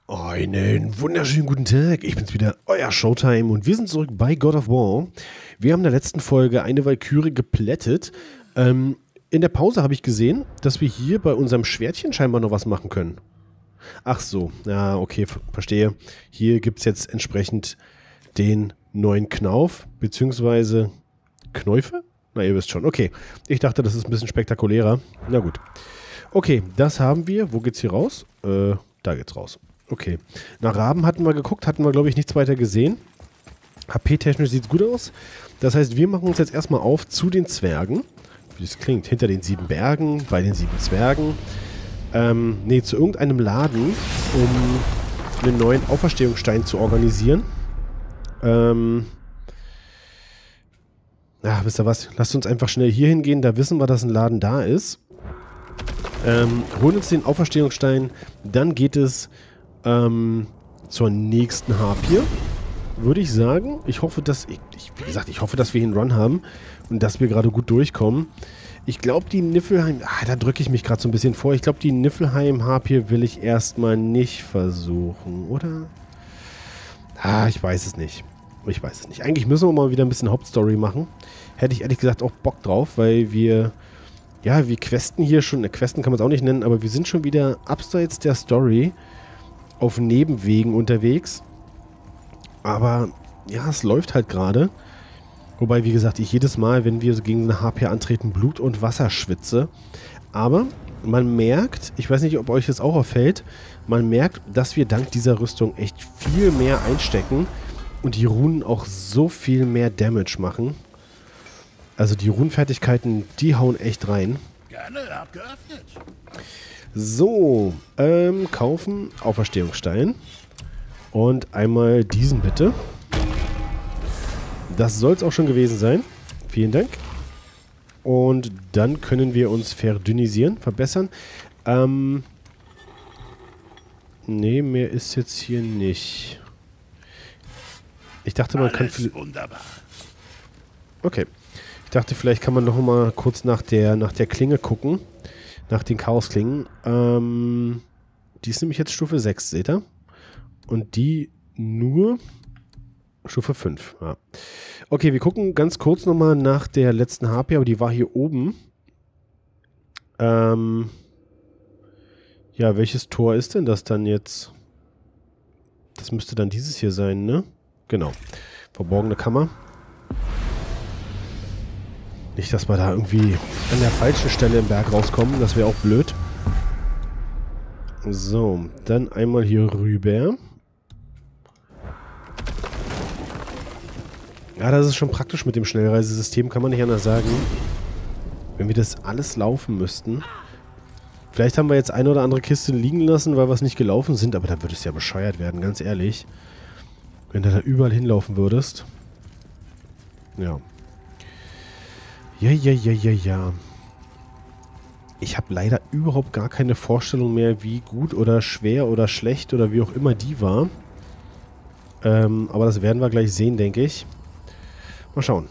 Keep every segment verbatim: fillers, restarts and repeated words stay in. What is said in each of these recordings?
Einen wunderschönen guten Tag, ich bin's wieder, euer Showtime und wir sind zurück bei God of War. Wir haben in der letzten Folge eine Valkyrie geplättet. Ähm, in der Pause habe ich gesehen, dass wir hier bei unserem Schwertchen scheinbar noch was machen können. Ach so, ja, okay, verstehe. Hier gibt es jetzt entsprechend den neuen Knauf, beziehungsweise Knäufe? Na, ihr wisst schon. Okay, ich dachte, das ist ein bisschen spektakulärer. Na gut. Okay, das haben wir. Wo geht's hier raus? Äh, da geht's raus. Okay. Nach Raben hatten wir geguckt, hatten wir, glaube ich, nichts weiter gesehen. H P-technisch sieht es gut aus. Das heißt, wir machen uns jetzt erstmal auf zu den Zwergen. Wie das klingt, hinter den sieben Bergen, bei den sieben Zwergen. Ähm, nee, zu irgendeinem Laden, um einen neuen Auferstehungsstein zu organisieren. Ähm, ja, wisst ihr was? Lasst uns einfach schnell hier hingehen, da wissen wir, dass ein Laden da ist. Ähm, holen uns den Auferstehungsstein, dann geht es ähm, zur nächsten Harpie, würde ich sagen. Ich hoffe, dass, ich, ich, wie gesagt, ich hoffe, dass wir hier einen Run haben und dass wir gerade gut durchkommen. Ich glaube, die Niflheim, ah, da drücke ich mich gerade so ein bisschen vor. Ich glaube, die Niflheim-Harpie will ich erstmal nicht versuchen, oder? Ah, ich weiß es nicht. Ich weiß es nicht. Eigentlich müssen wir mal wieder ein bisschen Hauptstory machen. Hätte ich ehrlich gesagt auch Bock drauf, weil wir, ja, wir questen hier schon, ne, questen kann man es auch nicht nennen, aber wir sind schon wieder abseits der Story auf Nebenwegen unterwegs. Aber, ja, es läuft halt gerade. Wobei, wie gesagt, ich jedes Mal, wenn wir gegen eine H P antreten, Blut und Wasser schwitze. Aber man merkt, ich weiß nicht, ob euch das auch auffällt, man merkt, dass wir dank dieser Rüstung echt viel mehr einstecken und die Runen auch so viel mehr Damage machen. Also die Runenfertigkeiten, die hauen echt rein. Gerne abgeöffnet. So, ähm, kaufen, Auferstehungsstein. Und einmal diesen bitte. Das soll es auch schon gewesen sein. Vielen Dank. Und dann können wir uns verdünnisieren, verbessern. Ähm, nee, mehr ist jetzt hier nicht. Ich dachte, man kann... Wunderbar. Okay. Ich dachte, vielleicht kann man noch mal kurz nach der, nach der Klinge gucken. Nach den Chaosklingen. Ähm, die ist nämlich jetzt Stufe sechs, seht ihr? Und die nur Stufe fünf. Ja. Okay, wir gucken ganz kurz nochmal nach der letzten H P, aber die war hier oben. Ähm, ja, welches Tor ist denn das dann jetzt? Das müsste dann dieses hier sein, ne? Genau. Verborgene Kammer. Nicht, dass wir da irgendwie an der falschen Stelle im Berg rauskommen. Das wäre auch blöd. So, dann einmal hier rüber. Ja, das ist schon praktisch mit dem Schnellreisesystem, kann man nicht anders sagen. Wenn wir das alles laufen müssten. Vielleicht haben wir jetzt eine oder andere Kiste liegen lassen, weil wir es nicht gelaufen sind, aber da würde es ja bescheuert werden, ganz ehrlich. Wenn du da überall hinlaufen würdest. Ja. Ja, ja, ja, ja, ja. Ich habe leider überhaupt gar keine Vorstellung mehr, wie gut oder schwer oder schlecht oder wie auch immer die war. Ähm, aber das werden wir gleich sehen, denke ich. Mal schauen.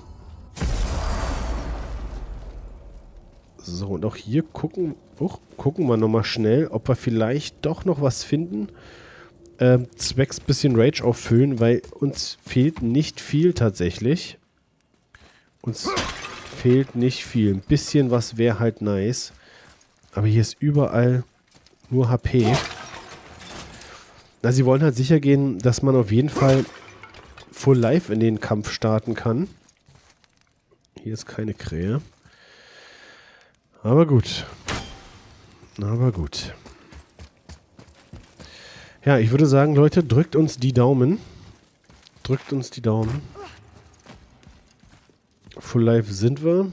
So, und auch hier gucken, oh, gucken wir nochmal schnell, ob wir vielleicht doch noch was finden. Ähm, zwecks bisschen Rage auffüllen, weil uns fehlt nicht viel tatsächlich. Uns fehlt nicht viel. Ein bisschen was wäre halt nice. Aber hier ist überall nur H P. Na, sie wollen halt sicher gehen, dass man auf jeden Fall full life in den Kampf starten kann. Hier ist keine Krähe. Aber gut. Aber gut. Ja, ich würde sagen, Leute, drückt uns die Daumen. Drückt uns die Daumen. Full life sind wir.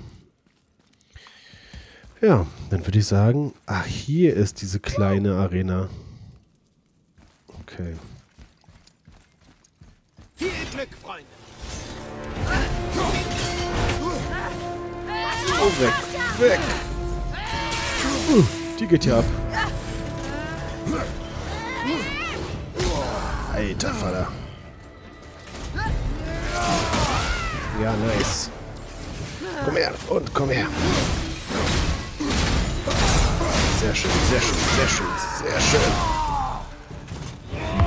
Ja, dann würde ich sagen, ach, hier ist diese kleine Arena. Okay. Viel Glück, Freunde. Oh, weg, weg. Uh, die geht ja ab. Alter Vater. Ja, nice. Komm her und komm her. Sehr schön, sehr schön, sehr schön, sehr schön.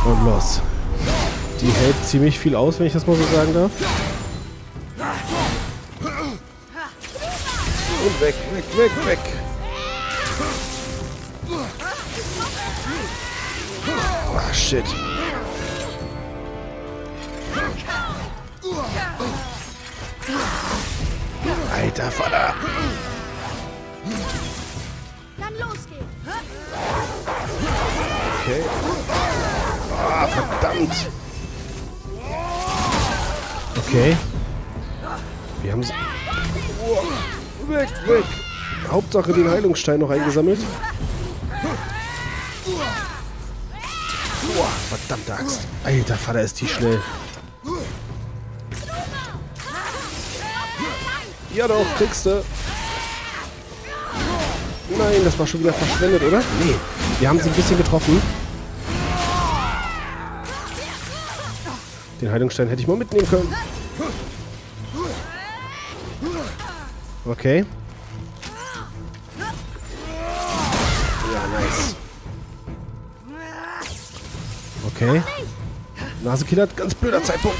Und los. Die hält ziemlich viel aus, wenn ich das mal so sagen darf. Und weg, weg, weg, weg. Oh, shit. Alter Vater. Kann losgehen. Okay. Ah, verdammt. Okay. Wir haben es... Oh, weg, weg. Hauptsache den Heilungsstein noch eingesammelt. Boah, verdammte Axt. Alter Vater, ist die schnell. Ja doch, kriegst du. Nein, das war schon wieder verschwendet, oder? Nee, wir haben sie ein bisschen getroffen. Den Heilungsstein hätte ich mal mitnehmen können. Okay. Ja, nice. Okay. Nasekiller hat ganz blöder Zeitpunkt.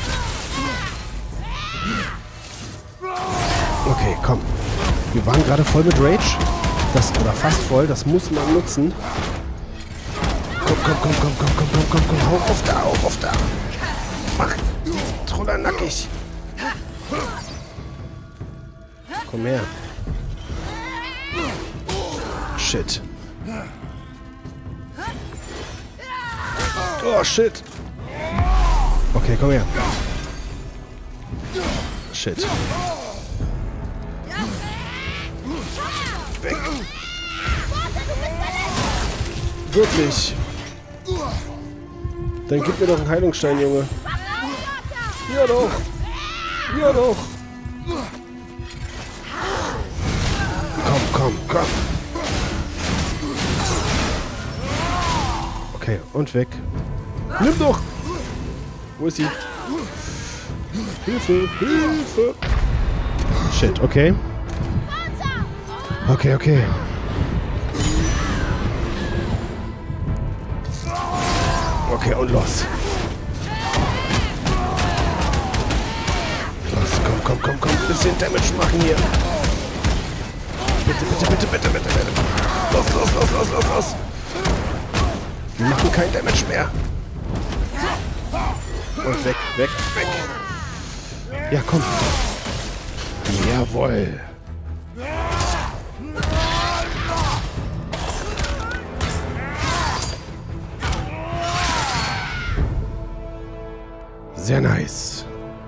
Okay, komm. Wir waren gerade voll mit Rage. Das, oder fast voll. Das muss man nutzen. Komm, komm, komm, komm, komm, komm, komm, komm, komm. Hau auf da, hau auf da. Mach. Troller nackig. Komm her. Shit. Oh, shit. Okay, komm her. Shit. Weg. Wirklich. Dann gib mir doch einen Heilungsstein, Junge. Ja doch. Ja doch. Komm, komm, komm. Okay, und weg. Nimm doch. Wo ist sie? Hilfe, Hilfe. Shit, okay. Okay, okay. Okay, und los. Los, komm, komm, komm, komm. Ein bisschen Damage machen hier. Bitte, bitte, bitte, bitte, bitte, bitte. Los, los, los, los, los, los. Wir machen kein Damage mehr. Und weg, weg, weg. Ja, komm. Jawohl. Sehr nice.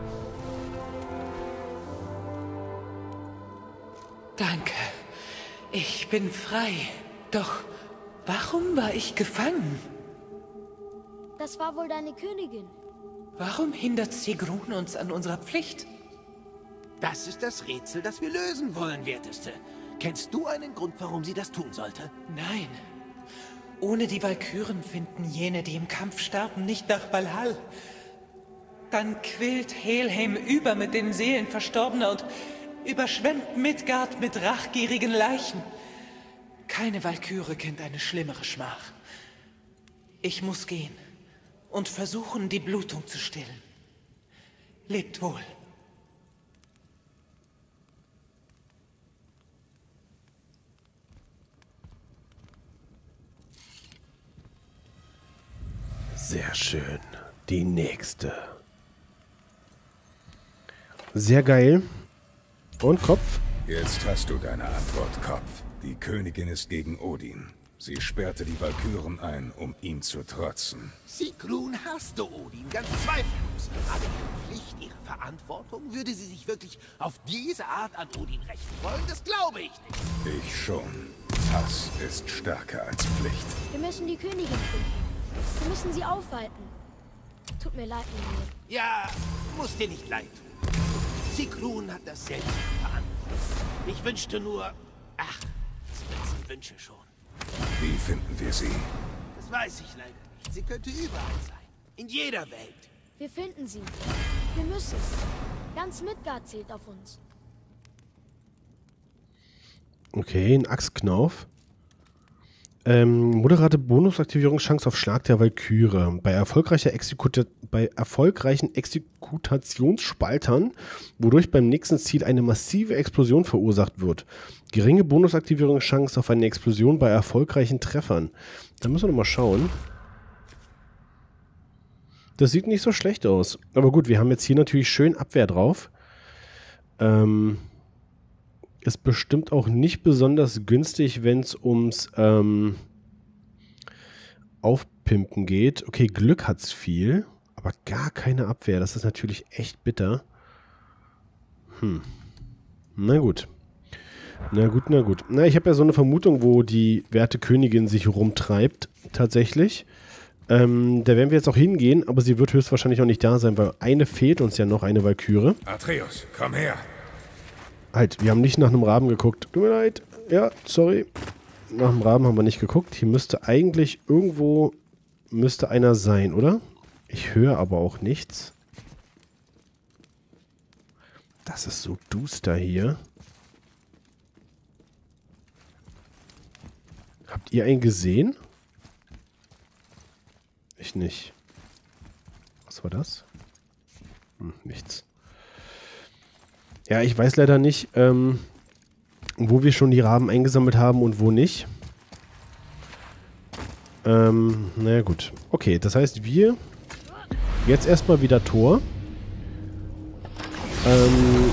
Danke. Ich bin frei. Doch warum war ich gefangen? Das war wohl deine Königin. Warum hindert Sigrun uns an unserer Pflicht? Das ist das Rätsel, das wir lösen wollen, Werteste. Kennst du einen Grund, warum sie das tun sollte? Nein. Ohne die Walküren finden jene, die im Kampf starben, nicht nach Valhall. Dann quillt Helheim über mit den Seelen Verstorbener und überschwemmt Midgard mit rachgierigen Leichen. Keine Walküre kennt eine schlimmere Schmach. Ich muss gehen und versuchen, die Blutung zu stillen. Lebt wohl. Sehr schön. Die nächste. Sehr geil. Und Kopf? Jetzt hast du deine Antwort, Kopf. Die Königin ist gegen Odin. Sie sperrte die Walküren ein, um ihm zu trotzen. Sigrun hasste Odin, ganz zweifellos. Aber ihre Pflicht, ihre Verantwortung, würde sie sich wirklich auf diese Art an Odin rächen wollen? Das glaube ich nicht. Ich schon. Hass ist stärker als Pflicht. Wir müssen die Königin finden. Wir müssen sie aufhalten. Tut mir leid, Mimir. Ja, muss dir nicht leid tun. Sigrun hat das selbst verantwortet. Ich wünschte nur... Ach, das Wünsche schon. Wie finden wir sie? Das weiß ich leider nicht. Sie könnte überall sein. In jeder Welt. Wir finden sie. Wir müssen. Ganz Midgard zählt auf uns. Okay, ein Axtknauf. Ähm, moderate Bonusaktivierungschance auf Schlag der Walküre. Bei, erfolgreicher Exekuta bei erfolgreichen Exekutationsspaltern, wodurch beim nächsten Ziel eine massive Explosion verursacht wird. Geringe Bonusaktivierungschance auf eine Explosion bei erfolgreichen Treffern. Da müssen wir nochmal schauen. Das sieht nicht so schlecht aus. Aber gut, wir haben jetzt hier natürlich schön Abwehr drauf. Ähm... Ist bestimmt auch nicht besonders günstig, wenn es ums ähm, Aufpimpen geht. Okay, Glück hat's viel, aber gar keine Abwehr. Das ist natürlich echt bitter. Hm. Na gut. Na gut, na gut. Na, ich habe ja so eine Vermutung, wo die werte Königin sich rumtreibt, tatsächlich. Ähm, da werden wir jetzt auch hingehen, aber sie wird höchstwahrscheinlich auch nicht da sein, weil eine fehlt uns ja noch, eine Walküre. Atreus, komm her. Halt, wir haben nicht nach einem Raben geguckt. Tut mir leid. Ja, sorry. Nach dem Raben haben wir nicht geguckt. Hier müsste eigentlich irgendwo müsste einer sein, oder? Ich höre aber auch nichts. Das ist so duster hier. Habt ihr einen gesehen? Ich nicht. Was war das? Hm, nichts. Ja, ich weiß leider nicht, ähm, wo wir schon die Raben eingesammelt haben und wo nicht. Ähm, naja gut. Okay, das heißt, wir jetzt erstmal wieder Tor. Ähm,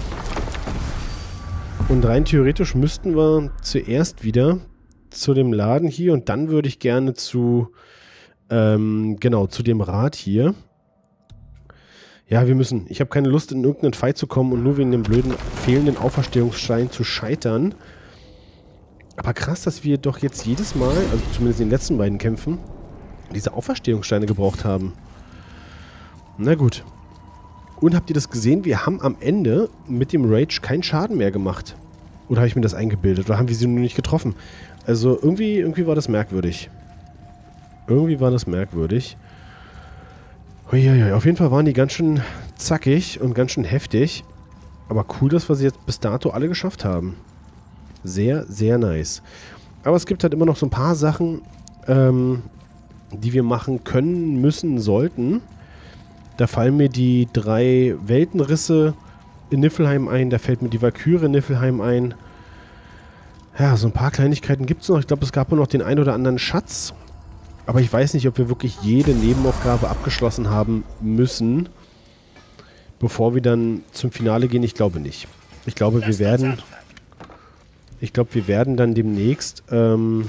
und rein theoretisch müssten wir zuerst wieder zu dem Laden hier und dann würde ich gerne zu, ähm, genau, zu dem Rad hier. Ja, wir müssen. Ich habe keine Lust, in irgendeinen Fight zu kommen und nur wegen dem blöden fehlenden Auferstehungsstein zu scheitern. Aber krass, dass wir doch jetzt jedes Mal, also zumindest in den letzten beiden Kämpfen, diese Auferstehungssteine gebraucht haben. Na gut. Und habt ihr das gesehen? Wir haben am Ende mit dem Rage keinen Schaden mehr gemacht. Oder habe ich mir das eingebildet? Oder haben wir sie nur nicht getroffen? Also irgendwie, irgendwie war das merkwürdig. Irgendwie war das merkwürdig. Uiuiui, auf jeden Fall waren die ganz schön zackig und ganz schön heftig. Aber cool, dass wir sie jetzt bis dato alle geschafft haben. Sehr, sehr nice. Aber es gibt halt immer noch so ein paar Sachen, ähm, die wir machen können, müssen, sollten. Da fallen mir die drei Weltenrisse in Niflheim ein. Da fällt mir die Walküre in Niflheim ein. Ja, so ein paar Kleinigkeiten gibt es noch. Ich glaube, es gab noch den ein oder anderen Schatz. Aber ich weiß nicht, ob wir wirklich jede Nebenaufgabe abgeschlossen haben müssen, bevor wir dann zum Finale gehen. Ich glaube nicht. Ich glaube, wir werden... Ich glaube, wir werden dann demnächst... Ähm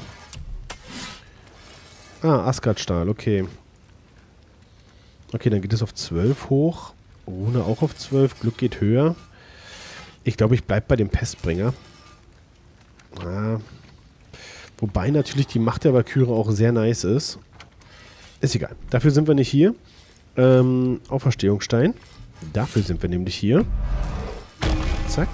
ah, Asgardstahl, okay. Okay, dann geht es auf zwölf hoch. Rune auch auf zwölf. Glück geht höher. Ich glaube, ich bleibe bei dem Pestbringer. Ah... Wobei natürlich die Macht der Walküre auch sehr nice ist. Ist egal. Dafür sind wir nicht hier. Ähm, Auferstehungsstein. Dafür sind wir nämlich hier. Zack.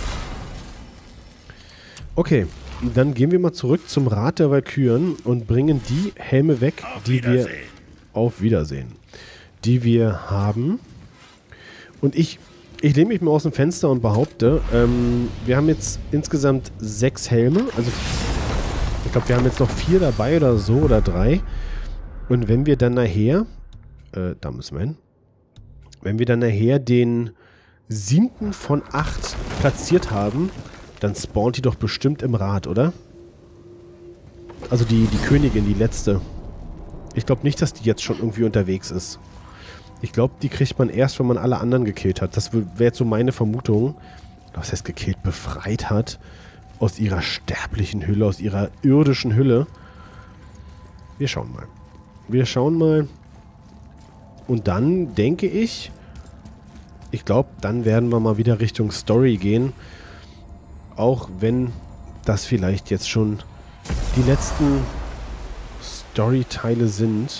Okay. Dann gehen wir mal zurück zum Rat der Walküren und bringen die Helme weg, die wir... Auf Wiedersehen. Die wir haben. Und ich... Ich lehne mich mal aus dem Fenster und behaupte, ähm, wir haben jetzt insgesamt sechs Helme. Also... Ich glaube, wir haben jetzt noch vier dabei oder so, oder drei. Und wenn wir dann nachher, äh, da müssen wir hin, wenn wir dann nachher den siebten von acht platziert haben, dann spawnt die doch bestimmt im Rad, oder? Also die, die Königin, die letzte. Ich glaube nicht, dass die jetzt schon irgendwie unterwegs ist. Ich glaube, die kriegt man erst, wenn man alle anderen gekillt hat. Das wäre jetzt so meine Vermutung. Was heißt gekillt? Befreit hat. Aus ihrer sterblichen Hülle, aus ihrer irdischen Hülle. Wir schauen mal. Wir schauen mal. Und dann denke ich, ich glaube, dann werden wir mal wieder Richtung Story gehen. Auch wenn das vielleicht jetzt schon die letzten Story-Teile sind.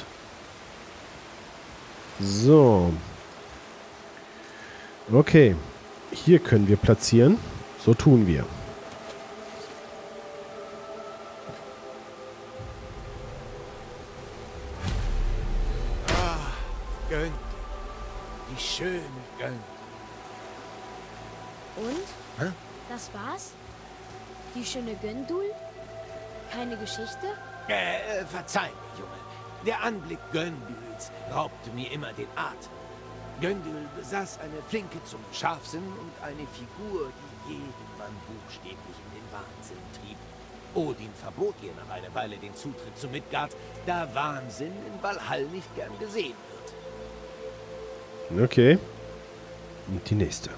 So. Okay. Hier können wir platzieren. So tun wir. Gönnt. Die schöne Gönnt. Und? Hä? Das war's? Die schöne Göndul? Keine Geschichte? Äh, verzeih mir, Junge. Der Anblick Göndüls raubte mir immer den Atem. Göndül besaß eine Flinke zum Scharfsinn und eine Figur, die jeden Mann buchstäblich in den Wahnsinn trieb. Odin verbot ihr nach einer Weile den Zutritt zu Midgard, da Wahnsinn in Valhall nicht gern gesehen wird. Okay. Und die nächste.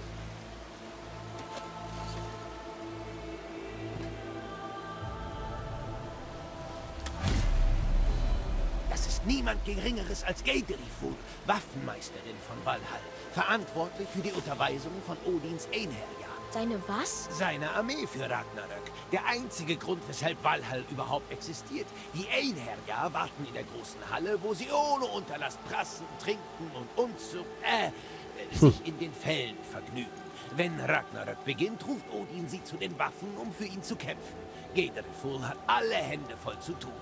Das ist niemand Geringeres als Geirriful, Waffenmeisterin von Valhall, verantwortlich für die Unterweisung von Odins Einherjar. Seine was? Seine Armee für Ragnarök. Der einzige Grund, weshalb Valhall überhaupt existiert. Die Einherjar warten in der großen Halle, wo sie ohne Unterlass prassen, trinken und Unzucht, äh, sich in den Fällen vergnügen. Wenn Ragnarök beginnt, ruft Odin sie zu den Waffen, um für ihn zu kämpfen. Geirriful hat alle Hände voll zu tun.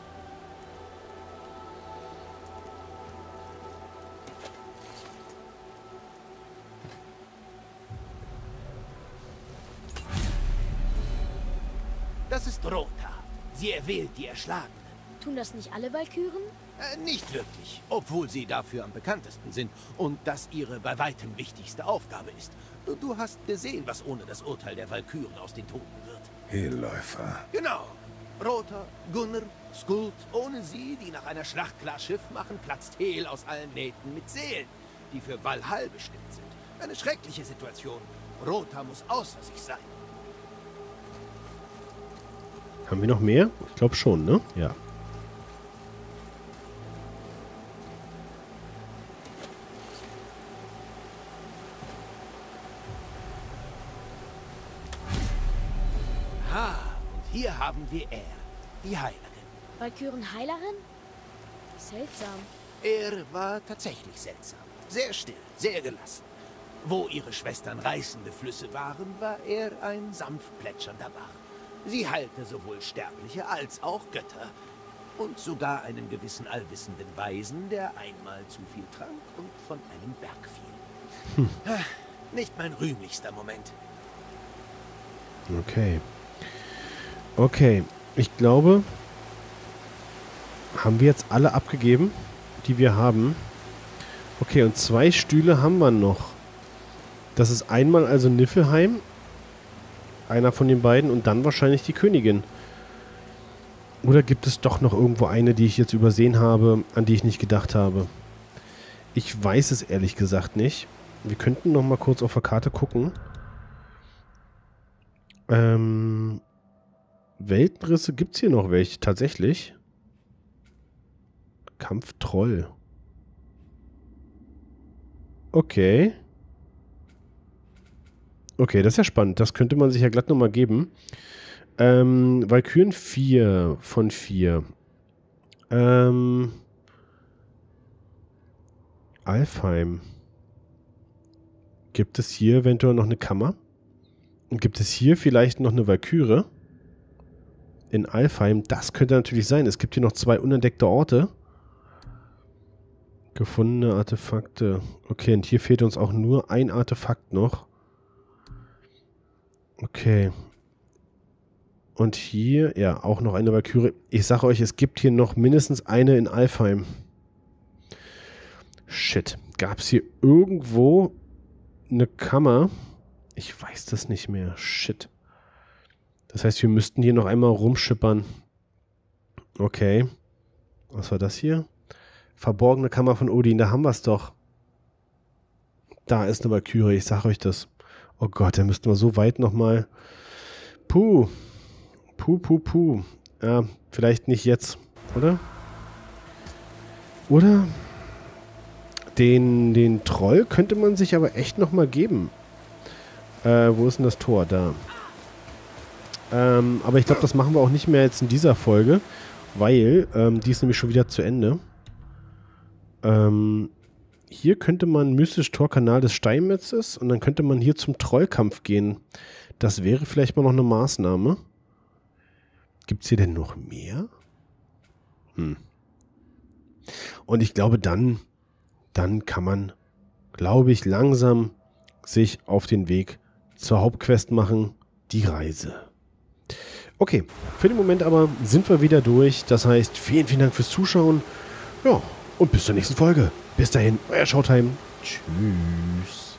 Das ist Rota. Sie erwählt die Erschlagenen. Tun das nicht alle Walküren? Äh, nicht wirklich, obwohl sie dafür am bekanntesten sind und das ihre bei weitem wichtigste Aufgabe ist. Du hast gesehen, was ohne das Urteil der Walküren aus den Toten wird. Hellläufer. Genau. Rota, Gunnar, Skuld, ohne sie, die nach einer Schlacht klar Schiff machen, platzt Hel aus allen Nähten mit Seelen, die für Valhall bestimmt sind. Eine schreckliche Situation. Rota muss außer sich sein. Haben wir noch mehr? Ich glaube schon, ne? Ja. Ha, und hier haben wir Er, die Heilerin. Walküren-Heilerin? Seltsam. Er war tatsächlich seltsam. Sehr still, sehr gelassen. Wo ihre Schwestern reißende Flüsse waren, war er ein sanft plätschernder Bach. Sie heilte sowohl Sterbliche als auch Götter. Und sogar einen gewissen allwissenden Weisen, der einmal zu viel trank und von einem Berg fiel. Hm. Nicht mein rühmlichster Moment. Okay. Okay. Ich glaube, haben wir jetzt alle abgegeben, die wir haben. Okay, und zwei Stühle haben wir noch. Das ist einmal also Niflheim. Einer von den beiden und dann wahrscheinlich die Königin. Oder gibt es doch noch irgendwo eine, die ich jetzt übersehen habe, an die ich nicht gedacht habe? Ich weiß es ehrlich gesagt nicht. Wir könnten noch mal kurz auf der Karte gucken. Ähm, Weltenrisse, gibt es hier noch welche? Tatsächlich. Kampftroll. Okay. Okay, das ist ja spannend. Das könnte man sich ja glatt nochmal geben. Ähm, Walküren vier von vier. Ähm, Alfheim. Gibt es hier eventuell noch eine Kammer? Und gibt es hier vielleicht noch eine Walküre? In Alfheim, das könnte natürlich sein. Es gibt hier noch zwei unentdeckte Orte. Gefundene Artefakte. Okay, und hier fehlt uns auch nur ein Artefakt noch. Okay. Und hier, ja, auch noch eine Walküre. Ich sage euch, es gibt hier noch mindestens eine in Alfheim. Shit. Gab es hier irgendwo eine Kammer? Ich weiß das nicht mehr. Shit. Das heißt, wir müssten hier noch einmal rumschippern. Okay. Was war das hier? Verborgene Kammer von Odin. Da haben wir es doch. Da ist eine Walküre. Ich sage euch das. Oh Gott, da müssten wir so weit nochmal. Puh. Puh, puh, puh. Ja, vielleicht nicht jetzt, oder? Oder? Den, den Troll könnte man sich aber echt nochmal geben. Äh, wo ist denn das Tor? Da. Ähm, aber ich glaube, das machen wir auch nicht mehr jetzt in dieser Folge, weil ähm, die ist nämlich schon wieder zu Ende. Ähm, hier könnte man mystisch Torkanal des Steinmetzes und dann könnte man hier zum Trollkampf gehen. Das wäre vielleicht mal noch eine Maßnahme. Gibt es hier denn noch mehr? Hm. Und ich glaube, dann, dann kann man, glaube ich, langsam sich auf den Weg zur Hauptquest machen, die Reise. Okay, für den Moment aber sind wir wieder durch. Das heißt, vielen, vielen Dank fürs Zuschauen. Ja, und bis zur nächsten Folge. Bis dahin, euer Showtime. Tschüss.